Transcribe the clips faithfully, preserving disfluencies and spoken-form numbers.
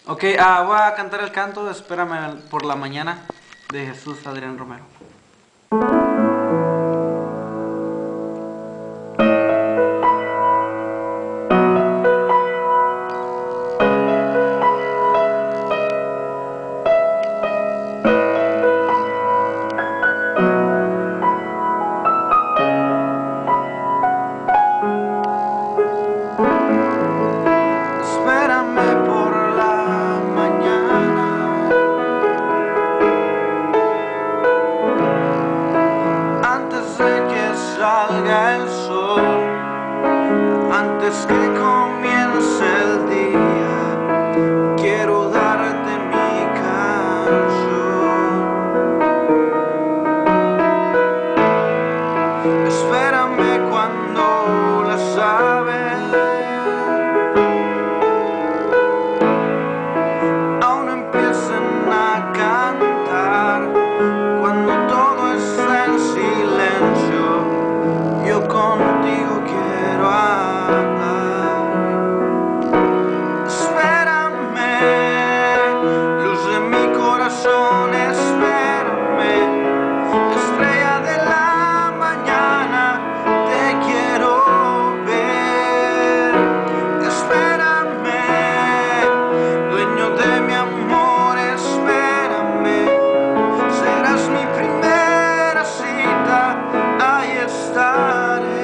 Ok, ah, voy a cantar el canto Espérame por la mañana de Jesús Adrián Romero. Espérame por la mañana, antes de que salga el sol, antes que comience el día, quiero darte mi canción. Espérame cuando las aves aún empiecen a cantar, cuando todo está en silencio, yo contigo quiero hablar. Espérame, luz de mi corazón, espérame, estrella de la mañana, te quiero ver. Espérame, dueño de mi amor, espérame, serás mi primera cita, ahí estaré.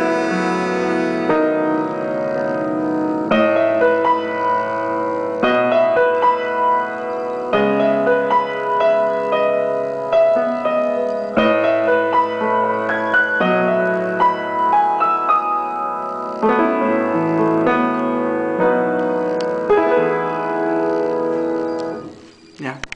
Ya.